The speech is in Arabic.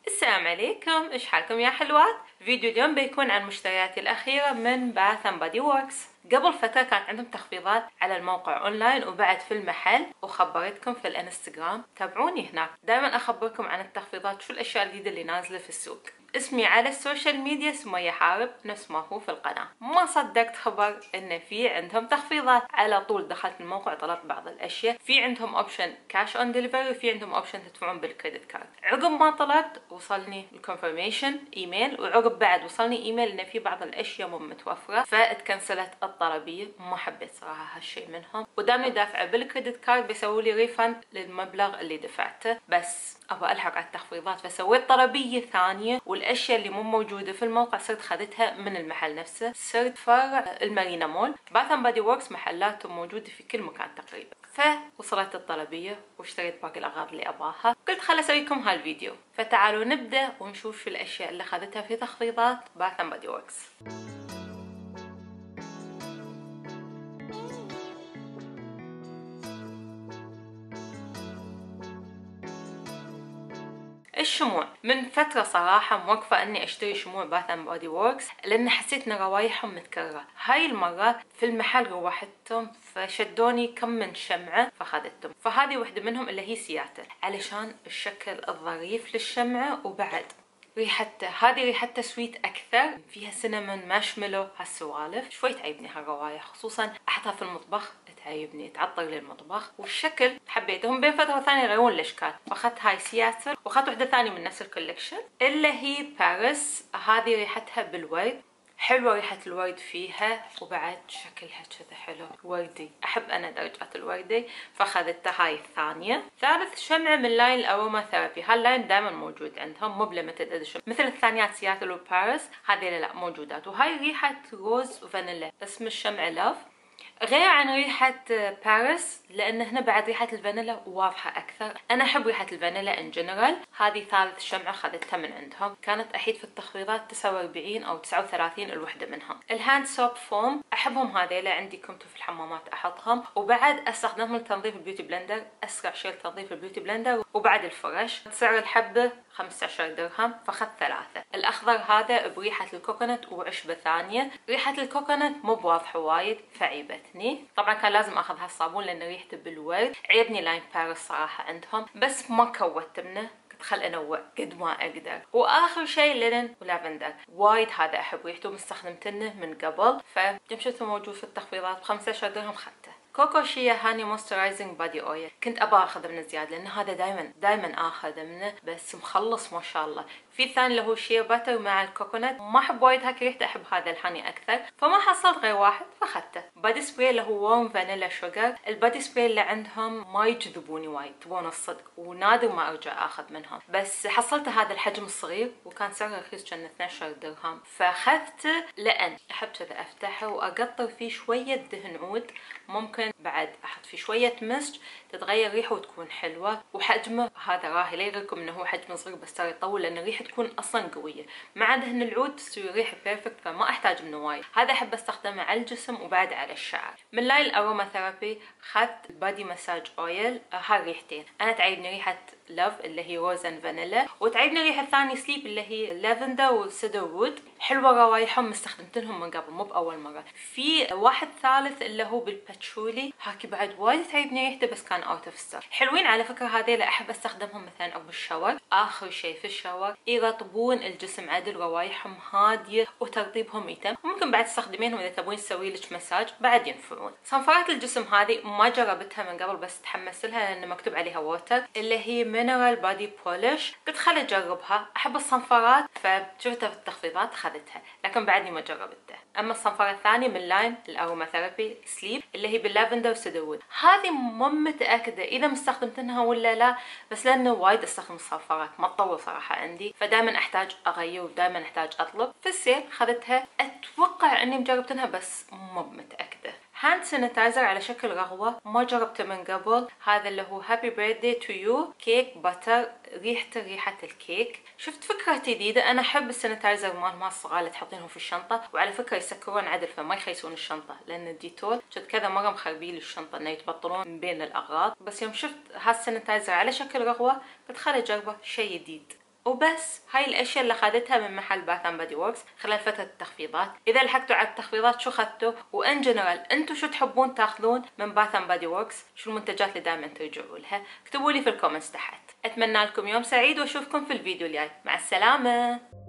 السلام عليكم، ايش حالكم يا حلوات؟ فيديو اليوم بيكون عن مشترياتي الأخيرة من باث اند بادي ووركس. قبل فترة كانت عندهم تخفيضات على الموقع اونلاين وبعد في المحل، وخبرتكم في الانستغرام. تابعوني هناك، دائما اخبركم عن التخفيضات، شو الاشياء الجديدة اللي نازلة في السوق. اسمي على السوشيال ميديا سمية حارب، نفس ما هو في القناة. ما صدقت خبر ان في عندهم تخفيضات، على طول دخلت الموقع طلبت بعض الاشياء. في عندهم اوبشن كاش اون ديليفري، وفي عندهم اوبشن تدفعون بالكريدت كارد. عقب ما طلبت وصلني الكونفرميشن ايميل، وعقب بعد وصلني ايميل ان في بعض الاشياء مو متوفرة، فاتكنسلت الطلبية. ما حبيت صراحة هالشيء منهم، ودامني دافعة بالكريدت كارد بيسووا لي ريفند للمبلغ اللي دفعته. بس ابغى الحق على التخفيضات، فسويت طلبية ثانية، والاشياء اللي مو موجودة في الموقع صرت خذتها من المحل نفسه. صرت فرع المارينا مول. باث اند بادي ووركس محلاتهم موجودة في كل مكان تقريبا. فوصلت الطلبية واشتريت باقي الاغراض اللي ابغاها. قلت خل اسويكم هالفيديو، فتعالوا نبدأ ونشوف شو الاشياء اللي خذتها في تخفيضات باث اند بادي ووركس. الشموع من فترة صراحة موقفة اني اشتري شموع باث اند بودي ووركس، لان حسيت ان روايحهم متكررة. هاي المرة في المحل روحتهم فشدوني كم من شمعة فاخذتهم. فهذه وحدة منهم اللي هي سياتل، علشان الشكل الظريف للشمعة، وبعد ريحتها، هذه ريحتها سويت اكثر، فيها سينامون ماشميلو. هالسوالف شوي تعيبني هالروايح، خصوصا احطها في المطبخ تعيبني، تعطر لي المطبخ. والشكل حبيتهم. بين فتره وثانيه يغيرون الاشكال، واخذت هاي سياتل، واخذت وحده ثانيه من نفس الكوليكشن اللي هي باريس. هذه ريحتها بالورد، حلوة ريحة الورد فيها، وبعد شكلها كذا حلو وردي. أحب أنا درجات الوردي، فأخذتها هاي الثانية. ثالث شمعة من لاين الأروما ثيرابي. هاللاين دائما موجود عندهم، مو بليمتد اديشن مثل الثانيات سياتل وباريس. هذه لا موجودات. وهاي ريحة روز وفانيلا. اسم الشمعة لاف، غير عن ريحة باريس، لأن هنا بعد ريحة الفانيلا واضحة أكثر. أنا أحب ريحة الفانيلا إن جنرال. هذه ثالث شمعة خذتها من عندهم، كانت أحيد في التخفيضات 49 أو 39 الوحدة منهم. الهاند سوب فوم أحبهم هذيلا، عندي كنتو في الحمامات أحطهم، وبعد أستخدمهم لتنظيف البيوتي بلندر. أسرع شيء لتنظيف البيوتي بلندر. وبعد الفرش سعر الحبة 15 درهم، فأخذت ثلاثة. الأخضر هذا بريحة الكوكونات وعشبة ثانية. ريحة الكوكونات مو بواضحة وايد فعيبتني. طبعا كان لازم اخذ هالصابون لان ريحته بالورد. عيبني لاين باريس صراحة عندهم، بس ما كوت منه، قلت خل انوع قد ما اقدر. واخر شيء لينن ولافندر، وايد هذا احب ريحته، مستخدمتنه من قبل، فيوم شفته موجود في التخفيضات ب 15 درهم خدته. كوكو شيا هاني مويسترايزنج بادي اويل، كنت ابغى اخذه من زياده لان هذا دائما اخذه منه، بس مخلص ما شاء الله. في الثاني اللي هو شيا باتر مع الكوكونات، ما احب وايد هاك ريحته، احب هذا الهاني اكثر، فما حصلت غير واحد فاخذته. بادي سبراي اللي هو وورم فانيلا شوجر. البادي سبراي اللي عندهم ما يجذبوني وايد، تبون الصدق، ونادر ما ارجع اخذ منهم، بس حصلت هذا الحجم الصغير وكان سعره رخيص، كان 12 درهم، فاخذته لان احب كذا افتحه واقطر فيه شويه دهن عود. ممكن بعد احط فيه شويه مسج تتغير ريحه وتكون حلوه. وحجمه هذا راهي، لا يغركم انه هو حجمه صغير بس ترى يطول، لان الريحه تكون اصلا قويه. مع دهن العود تسوي ريحه بيرفكت، فما احتاج منه وايد. هذا احب استخدمه على الجسم وبعد على الشعر. من لاين الاروما ثيرابي اخذت بادي مساج اويل. هاي ريحتين، انا تعيبني ريحه لاف اللي هي روز اند فانيلا، وتعيبني ريحه الثانيه سليب اللي هي لافندر وسيدر وود. حلوه روايحهم، استخدمتهم من قبل مو باول مره. في واحد ثالث اللي هو بالباتشولي، هاكي بعد وايد تعيبني ريحته بس كان اوت اوف ستوك. حلوين على فكره هذيلا، احب استخدمهم مثلا عقب الشاور. اخر شيء في الشاور يرطبون الجسم عدل، روايحهم هاديه وترطيبهم يتم. ممكن بعد تستخدمينهم اذا تبون تسوي لك مساج بعد ينفعون. صنفرات الجسم هذه ما جربتها من قبل بس تحمست لها لان مكتوب عليها ووتر، اللي هي مينرال بادي بولش. قلت خل اجربها، احب الصنفرات فشفتها في التخفيضات خذتها، لكن بعدني ما جربتها. اما الصنفره الثانيه من لاين الاروما ثيرابي سليب اللي هي باللافندر وسيدرود، هذه مو متاكده اذا مستخدمتنها ولا لا، بس لانه وايد استخدم الصنفرات ما تطول صراحه عندي، فدائما احتاج اغير ودائما احتاج اطلب. في السيل خذتها، اتوقع اني مجربتها بس مو متاكده. هاند سانيتايزر على شكل رغوة، ما جربته من قبل. هذا اللي هو هابي بيرثدي تو يو كيك باتر، ريحته ريحة الكيك. شفت فكرة جديدة، انا احب السانيتايزر مال الصغار تحطينهم في الشنطة، وعلى فكرة يسكرون عدل فما يخيسون الشنطة، لان الديتول شفت كذا مرة مخربين الشنطة انه يتبطلون من بين الاغراض. بس يوم شفت هالسانيتايزر على شكل رغوة قلت خل اجربه، شيء جديد. وبس هاي الاشياء اللي اخذتها من محل باث اند بادي وركس خلال فترة التخفيضات. اذا لحقتوا على التخفيضات شو اخذتوا؟ وان جنرال انتوا شو تحبون تاخذون من باث اند بادي وركس؟ شو المنتجات اللي دائما ترجعوا لها؟ اكتبوا لي في الكومنتس تحت. اتمنى لكم يوم سعيد واشوفكم في الفيديو الجاي. مع السلامة.